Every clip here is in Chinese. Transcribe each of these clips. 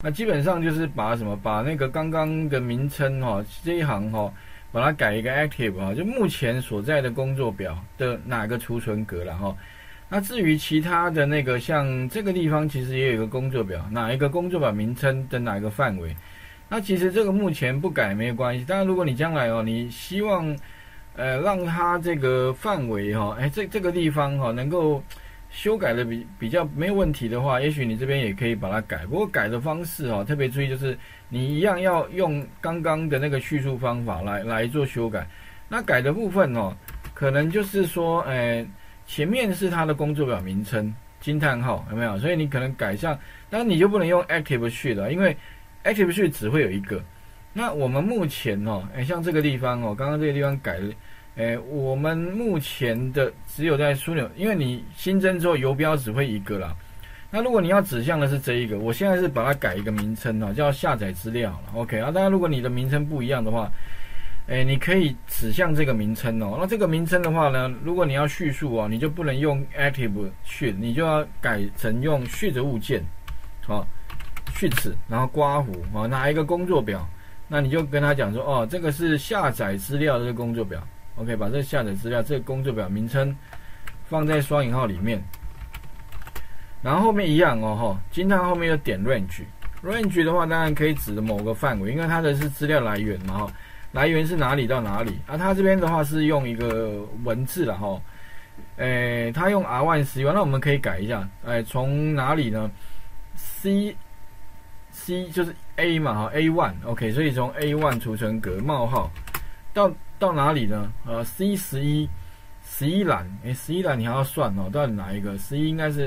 那基本上就是把那个刚刚的名称这一行把它改一个 active 就目前所在的工作表的哪个储存格了那至于其他的那个像这个地方其实也有一个工作表，哪一个工作表名称的哪个范围，那其实这个目前不改没有关系。当然如果你将来你希望让它这个范围这个地方能够修改的比较没有问题的话，也许你这边也可以把它改。不过改的方式特别注意，就是你一样要用刚刚的那个叙述方法来做修改。那改的部分可能就是说前面是它的工作表名称惊叹号，有没有？所以你可能改上，当然你就不能用 active sheet 了，因为 active sheet 只会有一个。那我们目前像这个地方刚刚这个地方改了。我们目前的只有在枢纽，因为你新增之后游标只会一个啦。那如果你要指向的是这一个，我现在是把它改一个名称叫下载资料了。OK 当然如果你的名称不一样的话，你可以指向这个名称那这个名称的话呢，如果你要叙述你就不能用 active sheet， 你就要改成用sheet物件sheet， 然后刮弧哪一个工作表，那你就跟他讲说这个是下载资料的这个工作表。OK， 把这下载资料这个工作表名称放在双引号里面，然后后面一样惊叹后面又点 range 的话，当然可以指某个范围，因为它的是资料来源嘛来源是哪里到哪里它这边的话是用一个文字啦它用 R1 11，那我们可以改一下从哪里呢 C 就是 A 嘛A1 OK， 所以从 A1 储存格冒号到哪里呢C 11栏11栏你还要算到底哪一个11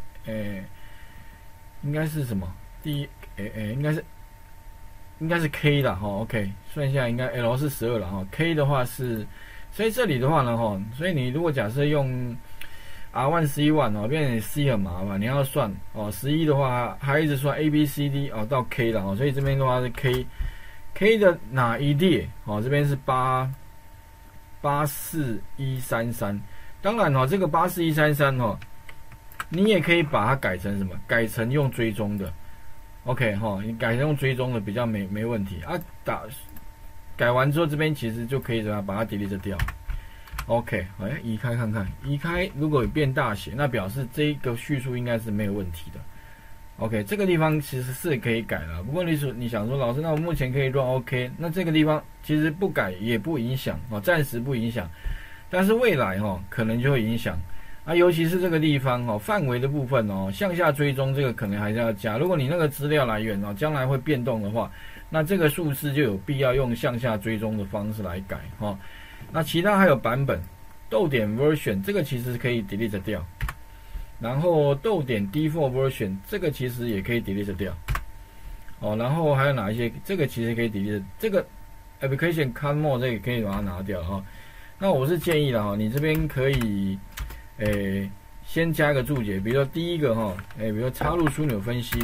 应该是什么应该是 K 啦OK， 算一下应该 L 是12了K 的话是，所以这里的话呢所以你如果假设用 R1 11变成 C 很麻烦，你要算11的话还一直算 A B C D 到 K 了所以这边的话是 K 的哪一列这边是84133，当然这个84133你也可以把它改成什么？改成用追踪的 ，OK 你改成用追踪的比较没问题改完之后这边其实就可以把它 delete 掉 ，OK， 移开看看，移开如果有变大写，那表示这个叙述应该是没有问题的。OK， 这个地方其实是可以改的，不过你想说老师，那我目前可以 run OK， 那这个地方其实不改也不影响暂时不影响，但是未来可能就会影响尤其是这个地方范围的部分向下追踪这个可能还是要加，如果你那个资料来源将来会变动的话，那这个数字就有必要用向下追踪的方式来改那其他还有版本.version 这个其实可以 delete 掉。然后.default version 这个其实也可以 delete 掉然后还有哪一些这个其实可以 delete， 这个 application cut mode 这个可以把它拿掉那我是建议了你这边可以先加个注解，比如说第一个比如说插入枢纽分析，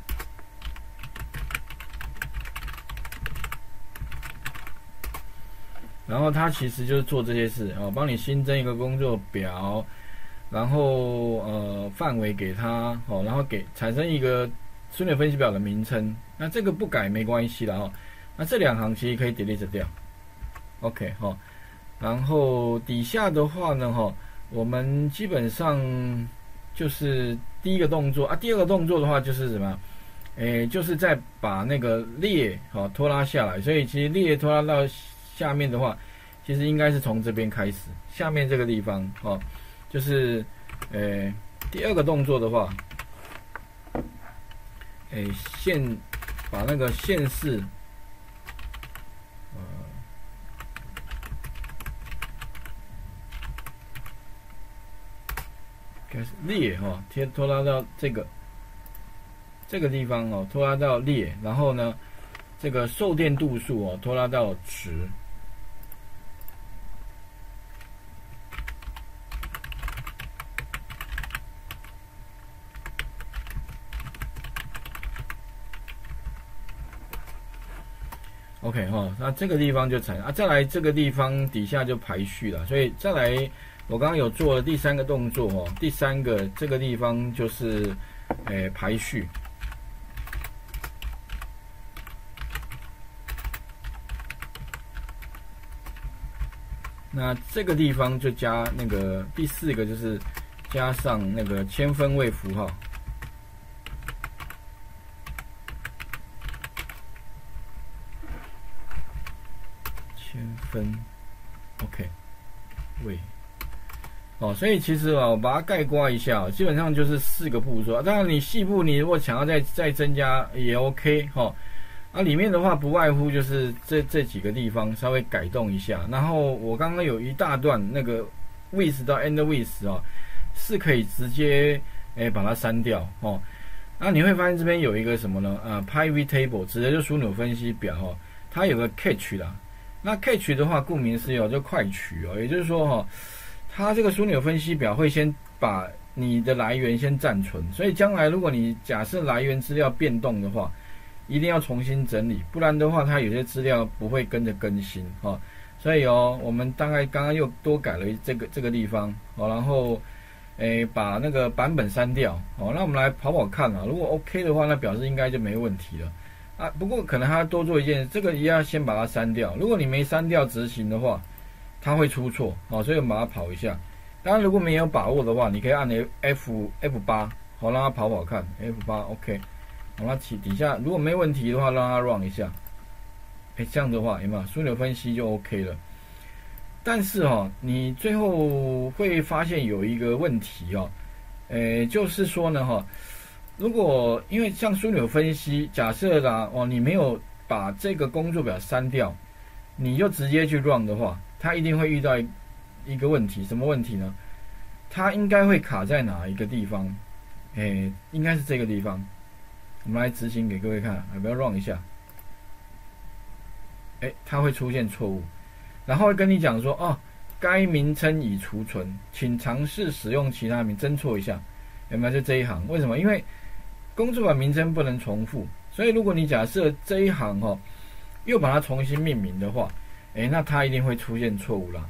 然后它其实就是做这些事帮你新增一个工作表，然后范围给它然后产生一个枢纽分析表的名称，那这个不改没关系了那这两行其实可以 delete 掉 OK 然后底下的话呢我们基本上就是第一个动作第二个动作的话就是什么就是再把那个列拖拉下来，所以其实列拖拉到下面的话，其实应该是从这边开始，下面这个地方就是第二个动作的话把那个县市开始列拖拉到这个地方拖拉到列，然后呢这个受电度数拖拉到值。OK 那这个地方就再来这个地方底下就排序了，所以再来我刚刚有做了第三个动作第三个这个地方就是排序。 那这个地方就加那个第4个就是加上那个千分位符号。千分 ，OK， 位。所以其实我把它概括一下，基本上就是4个步骤。当然，你细部你如果想要再增加也 OK 里面的话不外乎就是这几个地方稍微改动一下。然后我刚刚有一大段那个 with 到 end with 是可以直接把它删掉那你会发现这边有一个什么呢？pivot table 指的就是枢纽分析表它有个 catch 啦。那 catch 的话，顾名思义就快取也就是说它这个枢纽分析表会先把你的来源先暂存，所以将来如果你假设来源资料变动的话，一定要重新整理，不然的话它有些资料不会跟着更新所以我们大概刚刚又多改了这个地方然后把那个版本删掉那我们来跑看如果 OK 的话，那表示应该就没问题了不过可能还要多做一件，这个也要先把它删掉。如果你没删掉执行的话，它会出错所以我们把它跑一下。当然如果没有把握的话，你可以按 F8 让它跑看 F8 OK。让它底下如果没问题的话，让它 run 一下这样的话有没有枢纽分析就 OK 了。但是你最后会发现有一个问题就是说呢如果因为像枢纽分析，假设啦你没有把这个工作表删掉，你就直接去 run 的话，它一定会遇到一个问题。什么问题呢？它应该会卡在哪一个地方？应该是这个地方。我们来执行给各位看，不要 run 一下。它会出现错误，然后会跟你讲说该名称已储存，请尝试使用其他名，侦错一下。有没有？就这一行？为什么？因为工作表名称不能重复，所以如果你假设这一行又把它重新命名的话，那它一定会出现错误啦。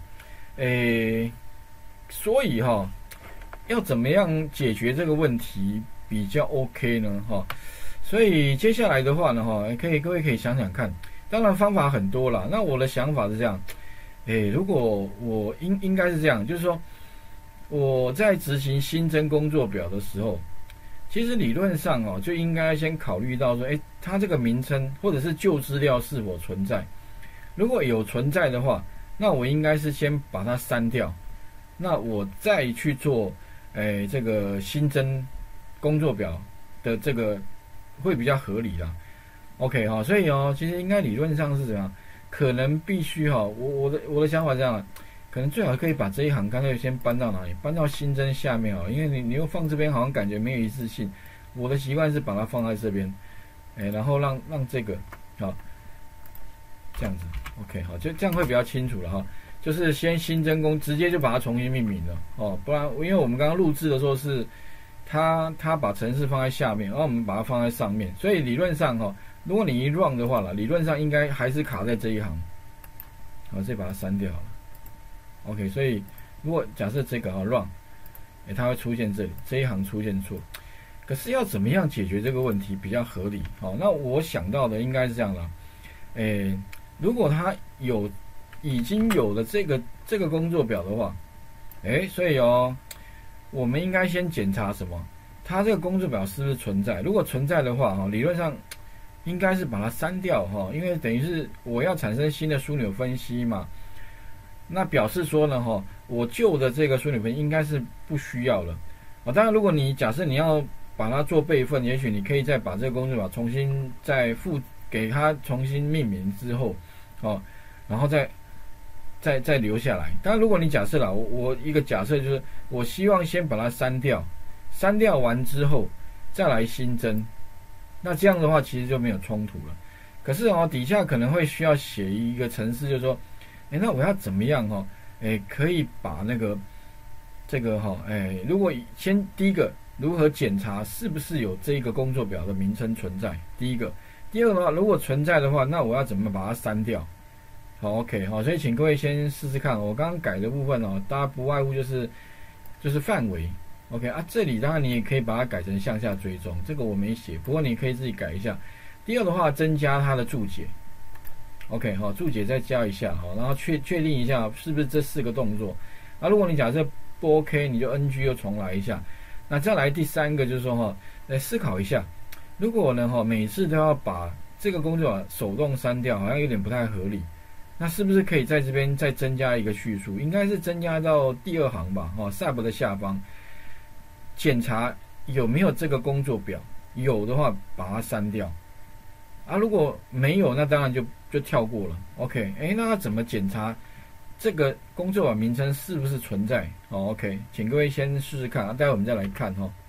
所以要怎么样解决这个问题比较 OK 呢？所以接下来的话呢各位可以想想看。当然方法很多啦，那我的想法是这样，如果我应该是这样，就是说我在执行新增工作表的时候，其实理论上就应该先考虑到说，它这个名称或者是旧资料是否存在。如果有存在的话，那我应该是先把它删掉，那我再去做这个新增工作表的这个会比较合理啦。OK 所以其实应该理论上是怎么样？可能必须我的想法是这样，可能最好可以把这一行干脆先搬到哪里？搬到新增下面因为你又放这边好像感觉没有一致性。我的习惯是把它放在这边，然后让这个这样子 OK 就这样会比较清楚了就是先新增直接就把它重新命名了不然因为我们刚刚录制的时候是他把程式放在下面，然后我们把它放在上面，所以理论上如果你一 run 的话理论上应该还是卡在这一行，所以把它删掉了。OK， 所以如果假设这个run，它会出现这一行出现错。可是要怎么样解决这个问题比较合理？那我想到的应该是这样啦。如果它已经有了这个工作表的话，所以我们应该先检查什么？它这个工作表是不是存在？如果存在的话，理论上应该是把它删掉因为等于是我要产生新的枢纽分析嘛。那表示说呢我旧的这个枢纽分析应该是不需要了。当然，如果你假设你要把它做备份，也许你可以再把这个工作表重新再给它重新命名之后然后再留下来。当然，如果你假设啦，我一个假设就是，我希望先把它删掉，删掉完之后再来新增，那这样的话其实就没有冲突了。可是底下可能会需要写一个程式，就是说，那我要怎么样可以把这个如果先第一个如何检查是不是有这个工作表的名称存在？第一个，第二个的话，如果存在的话，那我要怎么把它删掉？好 ，OK， 所以请各位先试试看。我刚刚改的部分大家不外乎就是范围 ，OK 这里当然你也可以把它改成向下追踪，这个我没写，不过你可以自己改一下。第二的话，增加它的注解 OK 哈，注解再加一下哈，然后确定一下是不是这4个动作。如果你假设不 OK， 你就 NG 又重来一下。那再来第3个就是说哈，来思考一下，如果呢哈每次都要把这个工作手动删掉，好像有点不太合理。那是不是可以在这边再增加一个叙述？应该是增加到第2行吧，sub 的下方检查有没有这个工作表，有的话把它删掉。如果没有，那当然就跳过了。OK， 那要怎么检查这个工作表名称是不是存在？OK， 请各位先试试看，待会我们再来看